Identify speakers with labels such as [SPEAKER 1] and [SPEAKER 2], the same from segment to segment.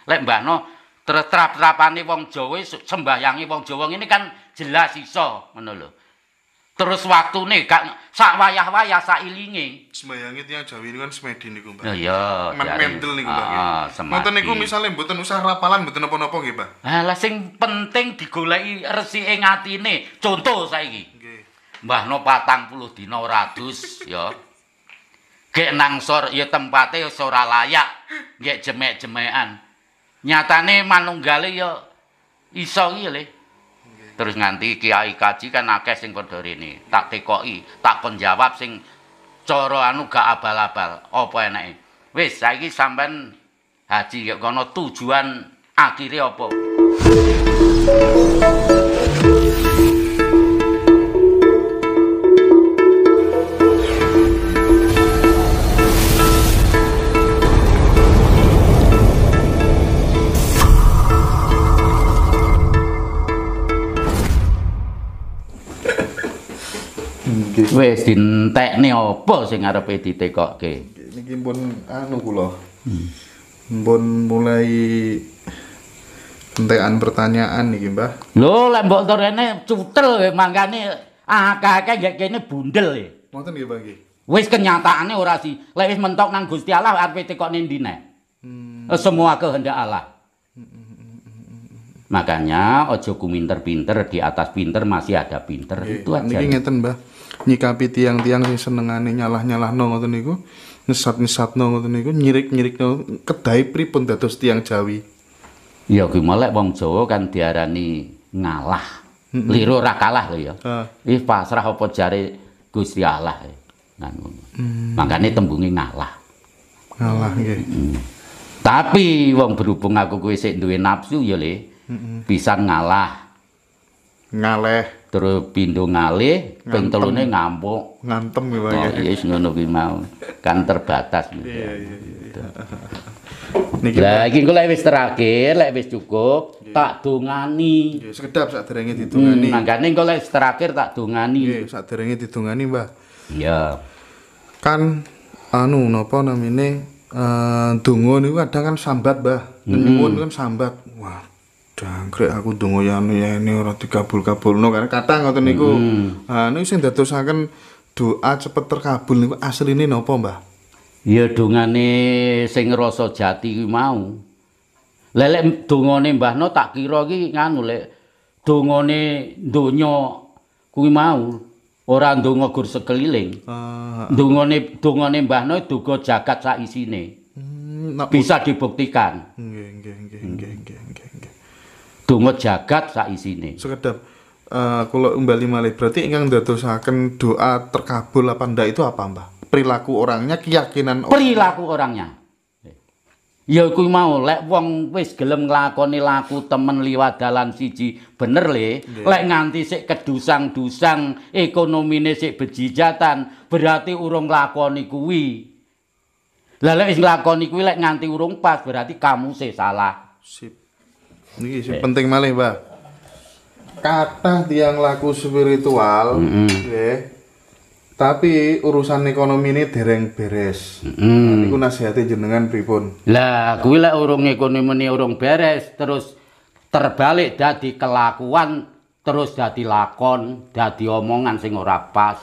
[SPEAKER 1] Lek mbahno trap-trapane wong Jawa sembahyange wong Jawa ngene kan jelas iso ngono lho. Terus waktune gak sak wayah-wayah sak ilinge.
[SPEAKER 2] Sembayange tiyang Jawi niku kan semedi niku, Mbah.
[SPEAKER 1] Iya,
[SPEAKER 2] Mendel niku, Mbah.
[SPEAKER 1] Heeh,
[SPEAKER 2] Mboten niku misale mboten usah rapalan mboten napa-napa nggih, Mbah.
[SPEAKER 1] Lah sing penting digoleki resike ngatine. Contoh saiki.
[SPEAKER 2] Nggih.
[SPEAKER 1] Mbahno 40 dina ora adus ya. Gek nang sor ya tempate ora layak. Gek jemek-jemekan. Nyatane manunggale ya iso iki lho. Terus nganti kiai kaji kan akeh sing padha rene. Tak tekoki, tak kon jawab sing cara anu gak abal-abal. Apa enake? Wis saiki sampean haji ya kono tujuan akhire apa? Wis dintekne apa sing arepe ditekokke?
[SPEAKER 2] Niki pun anu kula. Pun mulai entekan pertanyaan niki, Mbah.
[SPEAKER 1] Lho, lek mbok torene cutel mangkane akeh-akeh gek kene bundel e.
[SPEAKER 2] Ngoten nggih, Mbah nggih.
[SPEAKER 1] Wis kenyataane ora sih. Lek wis mentok nang Gusti Allah arepe tekokne ndi nek? Semua kehendak Allah. Makanya ojo kuminter-pinter di atas pinter masih ada pinter. Itu aja.
[SPEAKER 2] Niki ngeten, Mbah. Nyikapi tiang-tiang sing senengane nyalah-nyalahno ngoten niku, nyesat-nyesatno ngoten niku, nyirik-nyirikno kedai pripun dados tiang Jawi.
[SPEAKER 1] Ya kuwi melek wong Jawa kan diarani ngalah. Liru ora kalah lho ya. Iki pasrah apa jare Gusti Allah. Kan ngono. Makane tembunge ngalah.
[SPEAKER 2] Ngalah nggih.
[SPEAKER 1] Tapi wong berhubung aku kowe sik duwe nafsu ya Le. Pisan ngalah.
[SPEAKER 2] Ngaleh.
[SPEAKER 1] Terus pindho ngalih, ping telune ngampuk.
[SPEAKER 2] Ngantem ya, Pak.
[SPEAKER 1] Oh, yes ngono kuwi mau. Kan terbatas.
[SPEAKER 2] Iya.
[SPEAKER 1] Lah iki lek wis terakhir, lek wis cukup, tak dongani.
[SPEAKER 2] Nggih, sekedap saderenge didongani.
[SPEAKER 1] Mangkane engko lek terakhir tak dongani.
[SPEAKER 2] Nggih, saderenge didongani, Mbah.
[SPEAKER 1] Iya.
[SPEAKER 2] Kan anu napa namine donga niku kadang kan sambat, Mbah. Nyuwun kan sambat. Wah, jangkrik aku donga yani ora dikabul-kabulno karena kathah ngoten niku. Niku sing dadosaken doa cepet terkabul niku asline napa, Mbah?
[SPEAKER 1] Ya dongane sing rasa jati kuwi mau. Lek dongane Mbahno tak kira iki nganu lek dongane donya kuwi mau ora ndonga gur sekeliling. Dongane Mbahno duga jagat sak isine. Bisa dibuktikan.
[SPEAKER 2] Nggih.
[SPEAKER 1] Donga jagat sak isine.
[SPEAKER 2] Sekedap kula umbali malih berarti ingkang ndadosaken doa terkabul apa ndak itu apa, Mbah? Perilaku orangnya, keyakinan orang.
[SPEAKER 1] Perilaku orangnya. Ya kuwi mau lek wong wis gelem nglakoni laku temen liwat dalan siji bener Le. Lek nganti sik kedusang-dusang ekonomine sik bejijatan berarti urung nglakoni kuwi. Lah lek wis nglakoni kuwi lek nganti urung pas berarti kamu sih salah.
[SPEAKER 2] Sip. Niki sing penting malih, Mbah. Kathah tiyang laku spiritual, nggih. Tapi urusan ekonomi ini dereng beres. Niku nasihate jenengan pripun?
[SPEAKER 1] Lah kuwi lek urung ekonomine urung beres terus terbalik dadi kelakuan terus dadi lakon, dadi omongan sing ora pas.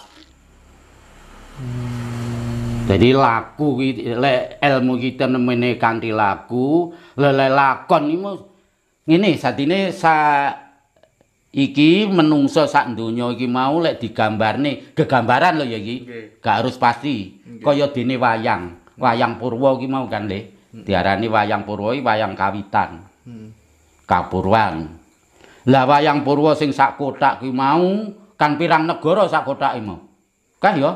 [SPEAKER 1] Jadi laku lek ilmu kita nemene kanthi laku, lek lakon iki ngene sadine iki menungso sak donya iki mau lek digambarne gegambaran lho ya iki. Gak harus pasti. Kaya dene wayang. Wayang Purwa iki mau kan Le. Diarani wayang Purwa iki wayang kawitan. Kapurwan. Lah wayang Purwa sing sak kothak kuwi mau kan pirang negara sak kothake mau. Kan ya?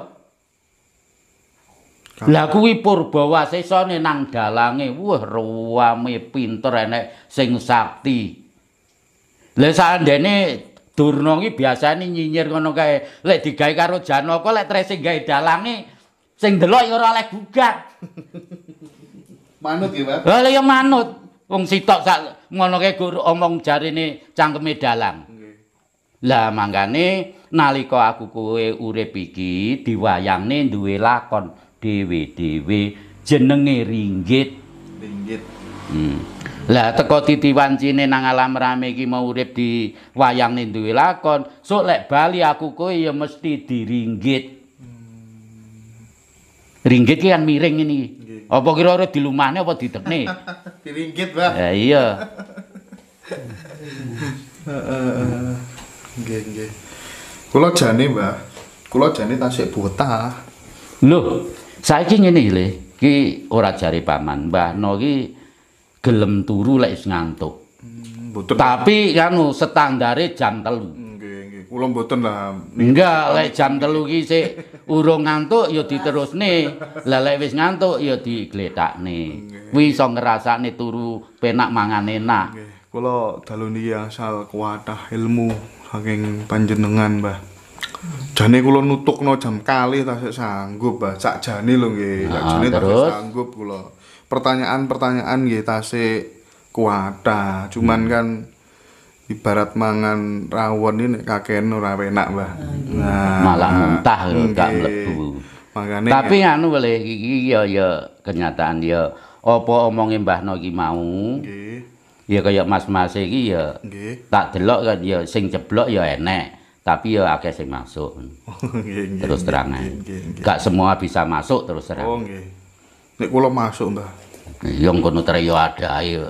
[SPEAKER 1] Lah kuwi Purbawasesane nang dalange, wah ruwame pinter enek sing sakti. Lah sakjane Durna iki biasane nyinyir ngono kae. Lek digawe karo Janaka lek trese gawe dalange sing delok ya ora oleh gugat.
[SPEAKER 2] Manut ya, Pak?
[SPEAKER 1] Lah ya manut. Wong sitok sak ngono kae omong jarine cangkeme dalang. Lah mangkane nalika aku kowe urip iki diwayangne duwe lakon dhewe-dhewe jenenge Ringgit. Lah teko titi wancine nang alam rame iki mau urip di wayangne duwe lakon. Sok lek bali aku kowe ya mesti diringgit. Ringgit ki kan miring ini. Apa kira-kira dilumahne apa didekne?
[SPEAKER 2] Diringgit, Mbah.
[SPEAKER 1] Ya iya.
[SPEAKER 2] Nggih. Kula jane, Mbah. Kula jane tasik buta.
[SPEAKER 1] Lho, saiki ngene lho, iki ora jare paman. Mbah No ki gelem turu lek wis ngantuk.
[SPEAKER 2] Mboten.
[SPEAKER 1] Tapi kanu standare jam 3.
[SPEAKER 2] Nggih. Kula mboten lah.
[SPEAKER 1] Enggak, lek jam 3 ki sik urung ngantuk ya diterusne. Lah lek wis ngantuk ya digletakne. Kuwi iso ngrasakne turu penak mangan enak.
[SPEAKER 2] Nggih. Kula dalu niki asal kuwatah ilmu saking panjenengan, Mbah. Jane kula nutukno jam kalih tasik sanggup, Mbah. Sakjane lho nggih. Sakjane tasik sanggup kula. Pertanyaan-pertanyaan nggih tasik kuwatah. Cuman kan ibarat mangan rawon ini nek kakean ora enak, Mbah. Nah,
[SPEAKER 1] malah muntah lho gak mlebu.
[SPEAKER 2] Makane
[SPEAKER 1] tapi anu boleh iki ya kenyataan ya apa omonge Mbah No iki mau.
[SPEAKER 2] Nggih.
[SPEAKER 1] Ya kaya mas-mas iki ya.
[SPEAKER 2] Nggih.
[SPEAKER 1] Tak delok kan ya sing jeblok ya enek, tapi ya akeh sing masuk.
[SPEAKER 2] Nggih.
[SPEAKER 1] Terus terang ae. Gak semua bisa masuk terus terang.
[SPEAKER 2] Oh nggih. Nek kula masuk, Mbah.
[SPEAKER 1] Ya ngono tere ya ada ae.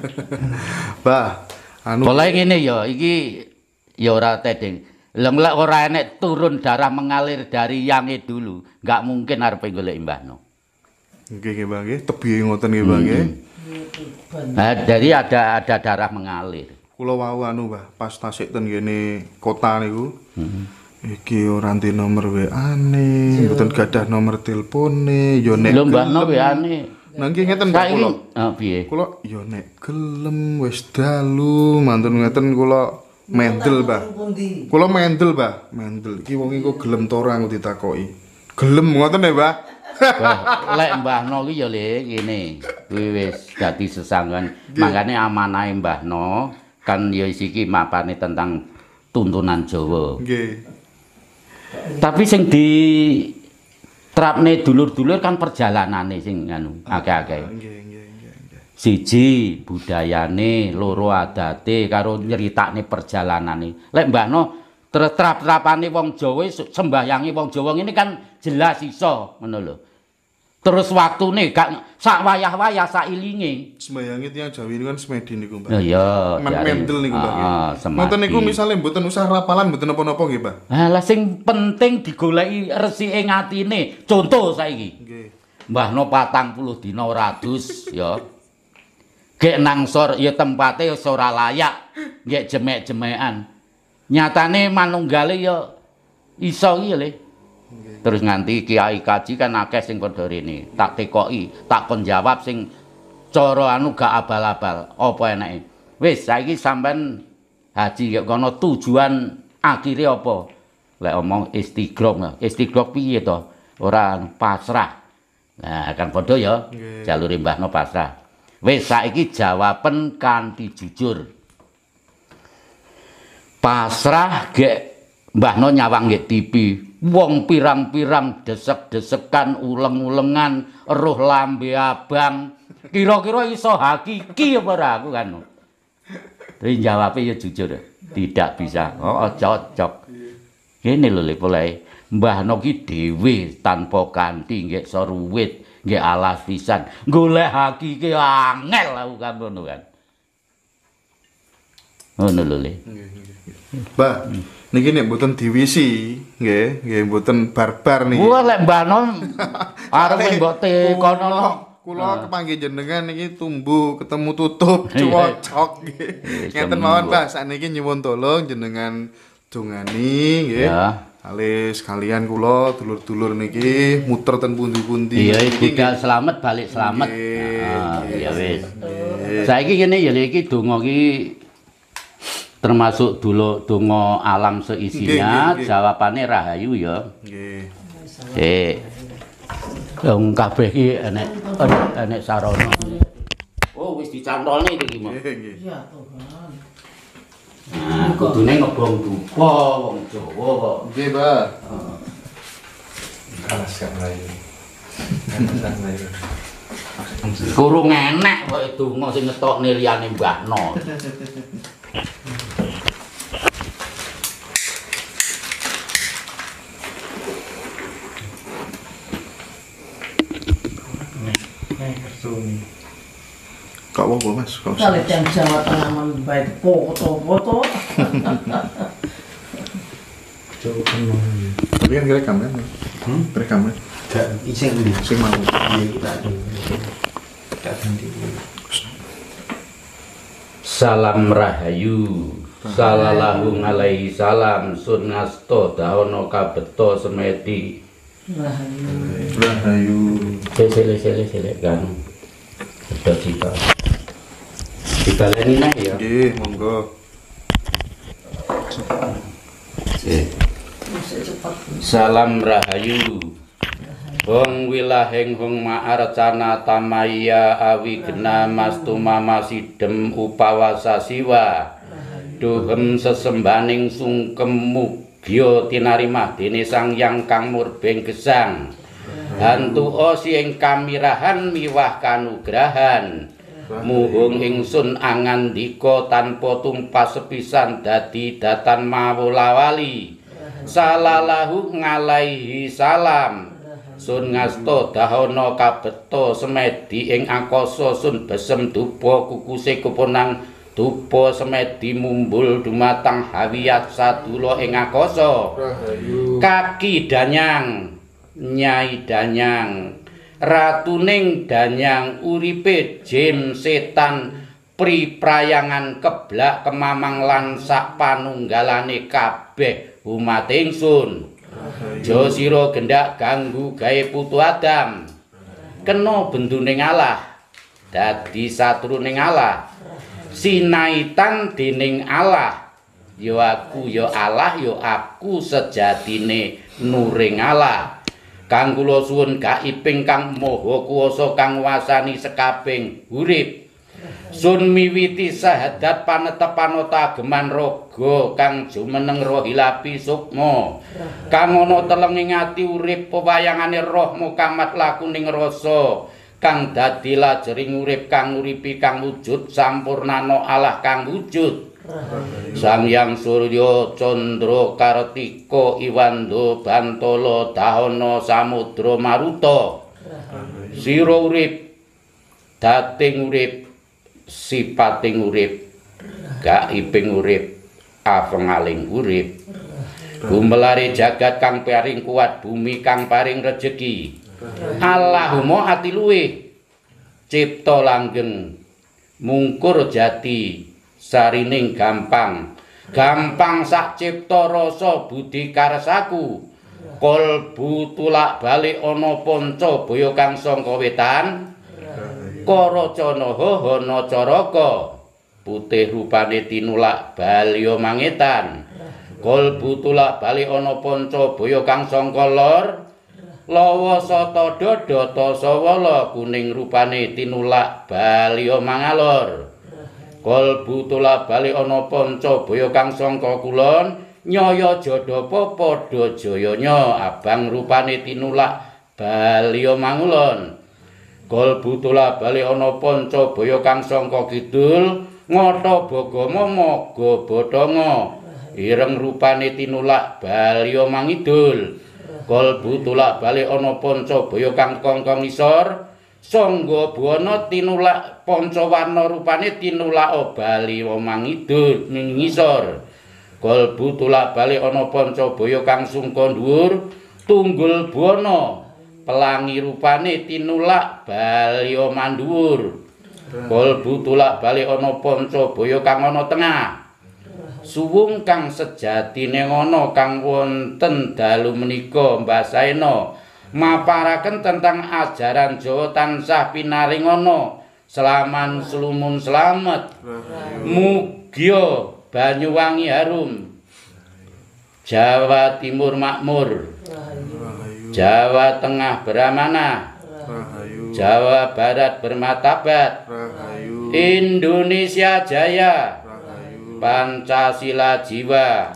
[SPEAKER 2] Mbah, anu
[SPEAKER 1] Boleh ngene ya, iki ya ora tedeng. Lek ora enek turun darah mengalir dari yange dulu, enggak mungkin arepe golek Mbah No.
[SPEAKER 2] nggih Mbah nggih, tebihe ngoten nggih Mbah nggih.
[SPEAKER 1] Nah, jadi ada darah mengalir.
[SPEAKER 2] Kula wau anu Mbah, pas tasik ten kene kota niku. Iki ora ndek nomor WA-ne, mboten gadah nomor telepone, ya nek
[SPEAKER 1] Lho Mbah No WA-ne.
[SPEAKER 2] Nangge ngeten Mbah kula.
[SPEAKER 1] Piye?
[SPEAKER 2] Kula ya nek gelem wis dalu, mantun ngeten kula mendel, Mbah. Kula mendel, Mbah. Mendel. Iki wong iku gelem to ora aku ditakoki. Gelem ngoten ya, Mbah.
[SPEAKER 1] Lek Mbah No ki ya le ngene. Kuwi wis dadi sesanggan. Makane amanahe Mbah No kan ya iki mapane tentang tuntunan Jawa.
[SPEAKER 2] Nggih.
[SPEAKER 1] Tapi sing di trapne dulur-dulur kan perjalanane sing anu akeh-akeh.
[SPEAKER 2] Nggih.
[SPEAKER 1] Siji budayane, loro adate karo nyeritakne perjalanane. Lek Mbah No trap-trapane wong Jawa sembahyange wong Jawa ngene kan jelas iso ngono lho. Terus waktune gak sak wayah-wayah sak ilinge.
[SPEAKER 2] Sembayange tiyang Jawi niku kan semedi niku, Mbah.
[SPEAKER 1] Ya,
[SPEAKER 2] Mendel niku, Mbah.
[SPEAKER 1] Ngoten
[SPEAKER 2] Ngoten niku misale mboten usah rapalan, mboten napa-napa nggih, Mbah.
[SPEAKER 1] Lah sing penting digoleki resike ngatine. Contoh saiki.
[SPEAKER 2] Nggih.
[SPEAKER 1] Mbah No 40 dina ora adus ya. Gek nangsor ya tempate wis ora layak, gek jemek-jemekan. Nyatane manunggale ya iso iki lho. Terus nganti kiai kaji kan akeh sing padha rene. Tak tekoki, tak kon jawab sing cara anu gak abal-abal. Apa enake? Wis saiki sampean haji ya kono tujuan akhire apa? Lek omong istiqrok. Istiqrok piye to? Ora pasrah. Nah, kan padha ya. Jalure Mbah No pasrah. Wis saiki jawaben kanthi jujur. Pasrah gek Mbah No nyawang gek TV. Wong pirang-pirang desek-desekan, uleng-ulengan, roh lambe abang. Kira-kira iso hakiki apa ora aku kan. Tapi jawabnya ya jujur. Tidak bisa. Oh, cocok. Ngene lho Le Polai. Mbah No ki dhewe tanpa kanthi nggih soruwit, nggih alas pisan. Golek hakike angel aku kan ngono kan. Ngono lho Le.
[SPEAKER 2] Mbah, niki nek mboten diwisi, nggih mboten barbar niki.
[SPEAKER 1] Wah lek Mbah No arep mbok tekono.
[SPEAKER 2] Kula kepanggih jenengan niki tumbuh ketemu tutup cocok nggih. Ngeten mawon Mbah, sakniki nyuwun tolong jenengan dongani nggih.
[SPEAKER 1] Ya.
[SPEAKER 2] Alis kalian kula dulur-dulur niki muter ten pundi-pundi.
[SPEAKER 1] Iya, budal selamat balik selamat. Ya wis. Saiki ngene ya iki donga iki termasuk dulu donga alam seisinya, jawabane rahayu ya. Nggih. Wong kabeh iki enek sarana. Oh, wis dicantolne iki mah. Iya, Tuhan. Nah, kudune ngebong dupa wong Jawa kok.
[SPEAKER 2] Nggih, Mbak.
[SPEAKER 3] Alas kan lain.
[SPEAKER 1] Kurung enek kok donga sing ngetokne liyane Mbah No.
[SPEAKER 2] Kak apa Mas?
[SPEAKER 3] Kalau yang Jawa Tengah membaik foto-foto.
[SPEAKER 2] Tapi kan rekam kan? Rekam kan?
[SPEAKER 4] Gak iseng ndi.
[SPEAKER 2] Sing mau.
[SPEAKER 4] Iya tak ganti.
[SPEAKER 1] Salam rahayu. Salallahu alaihi salam sun ngasto daono kabeto semedi.
[SPEAKER 2] Rahayu.
[SPEAKER 1] Sele kan. Sudah kita. Dibaleni nek ya.
[SPEAKER 2] Nggih, monggo.
[SPEAKER 1] Salam rahayu. Hong wilahing hong ma'arcana tamaya awi gena mastuma masidem upawasa siwa. Duhem sesembaning sungkem mugya tinarimah dene Sang Hyang Kang Murbeng Gesang. Hantu osi ing kamirahan miwah kanugrahan. Muhung ingsun angandika tanpa tumpas sepisan dadi datan mawolawali. Salalahu ngalaihi salam. Sun ngasta dahana kabeto semedi ing akasa sun besem dupa kukuse keponang dupa semedi mumbul dumatang hawiyat sadula ing akasa. Kaki danyang Nyai Danyang ratuning danyang uripe jim setan priprayangan keblak kemamang lan sak panunggalane kabeh umat ingsun. Jo sira gendak ganggu gawe putu Adam. Kena benduning Allah. Dadi satruning Allah. Sinaitan dening Allah. Ya aku ya Allah ya aku sejatine nuring Allah. Kang kula suwun gaiping Kang Maha Kuwasa kang wasani sekabing urip. Sun miwiti sahadat panetepana tageman raga kang jumeneng rohilapi sukma. Kang ana teleng ing ati urip pewayangane roh mukamat lakuning rasa. Kang dadi lajering urip kang uripi kang wujud sampurnana Allah kang wujud. Sang Hyang Surya Candra Kartika Iwanda Bantala Dahana Samudra Maruta. Sira urip dating urip sipating urip gaiping urip apengaling urip gumelare jagat kang paring kuat bumi kang paring rejeki Allahumma ati luwih cipta langgeng mungkur jati sarining gampang sak cipta rasa budi karsaku kolbu tulak balik ana panca baya kang sangka wetan Karacana hana caraka putih rupane tinulak balya mangetan kolbu tulak balik ana panca baya kang sangka lor lawa sata dada tasawala kuning rupane tinulak balya mangalor kolbu tulak balik ana panca baya kang sangka kulon nyaya jadapa padha jayanya abang rupane tinulak balya mangulon Kolbu tulak balik ana panca baya kang sangka kidul ngata bagama maga bathanga ireng rupane tinulak balya mangidul kolbu tulak balik ana panca baya kang kongkong isor sangga buana tinulak pancawarna rupane tinulak balya mangidul ning ngisor kolbu tulak balik ana panca baya kang sungka dhuwur tunggul buana pelangi rupane tinulak balya mandhuwur kolbu tulak balik ana panca baya kang ana tengah suwung kang sejatine ana kang wonten dalu menika Mbah Saena maparaken tentang ajaran Jawa tansah pinaring ana selaman selumun slamet mugya Banyuwangi harum Jawa Timur makmur Jawa Tengah beramanah, Jawa Barat bermartabat, Indonesia jaya, Pancasila jiwa,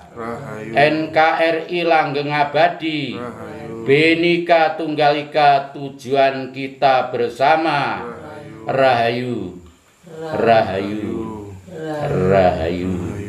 [SPEAKER 1] NKRI langgeng abadi, Bhinneka Tunggal Ika tujuan kita bersama, Rahayu. Rahayu. Rahayu.